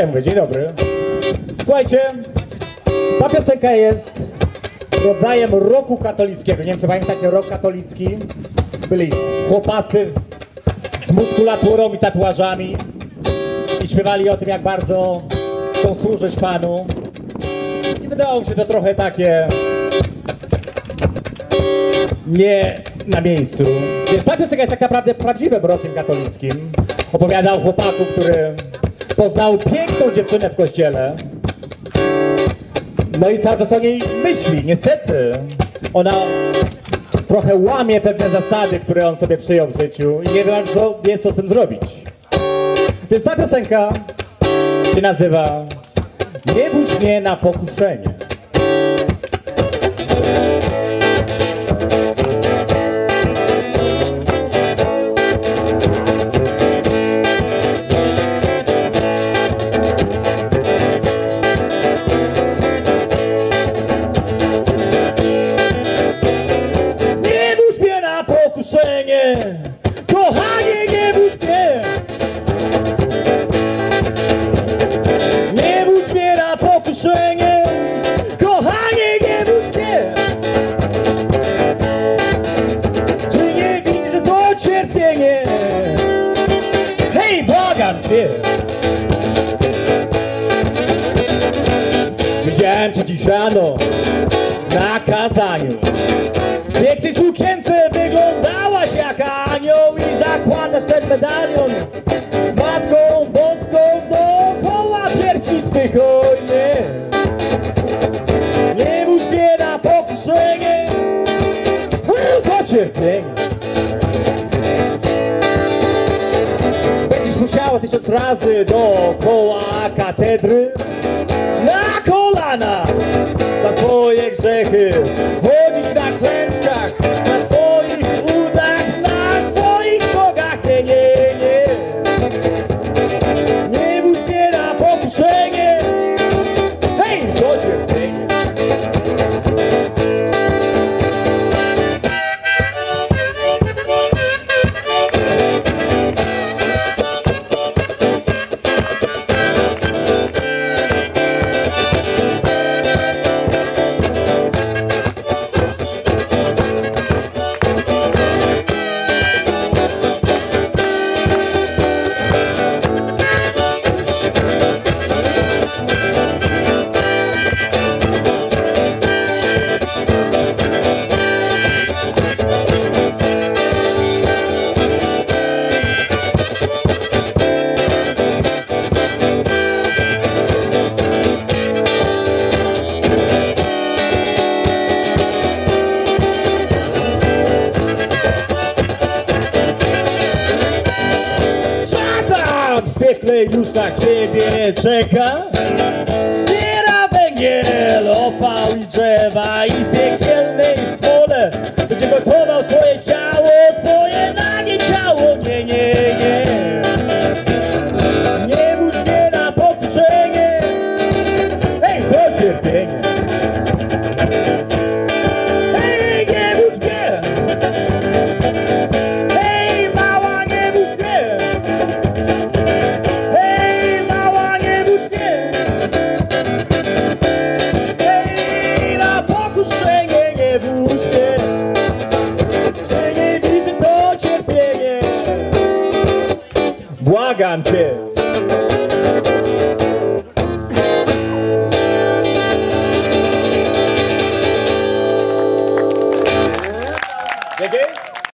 ja mówię, dzień dobry. Słuchajcie, ta piosenka jest rodzajem rocku katolickiego. Nie wiem, czy pamiętacie rock katolicki? Byli chłopacy z muskulaturą i tatuażami i śpiewali o tym, jak bardzo chcą służyć Panu. I wydawało mi się to trochę takie nie na miejscu. Więc ta piosenka jest tak naprawdę prawdziwym rockiem katolickim. Opowiada o chłopaku, który poznał piękną dziewczynę w kościele. No i cały czas o niej myśli. Niestety ona trochę łamie pewne zasady, które on sobie przyjął w życiu i nie bardzo wie, co z tym zrobić. Więc ta piosenka się nazywa Nie budź mnie na pokuszenie. Kochanie, nie budź mnie. Nie budź mnie na pokuszenie. Kochanie, nie budź mnie. Czy nie widzisz, że to cierpienie? Hej, błagam cię. Widziałem cię dziś rano na kazaniu. W pięknej sukience wyglądałaś jak anioł i zakładasz ten medalion z Matką Boską dookoła piersi twych. Oj nie, nie budź mnie na pokuszenie, to cierpienie. Będziesz musiała 1000 razy dookoła katedry na kolana za swoje grzechy chodzić na klęczkach, na swoich udach, na swoich nogach. Nie, nie, nie. Nie budź mnie na pokuszenie. Hej, to cierpienie. W piekle już na ciebie czeka. Zbiera węgiel, opał i drzewa i w piekielnej smole będzie gotował twoje ciało, twoje nagie ciało. Nie, nie, nie. Nie budź mnie na pokuszenie. Hej, to cierpienie. Hej, nie budź mnie. Hej, mała, nie budź mnie. Błagam cię.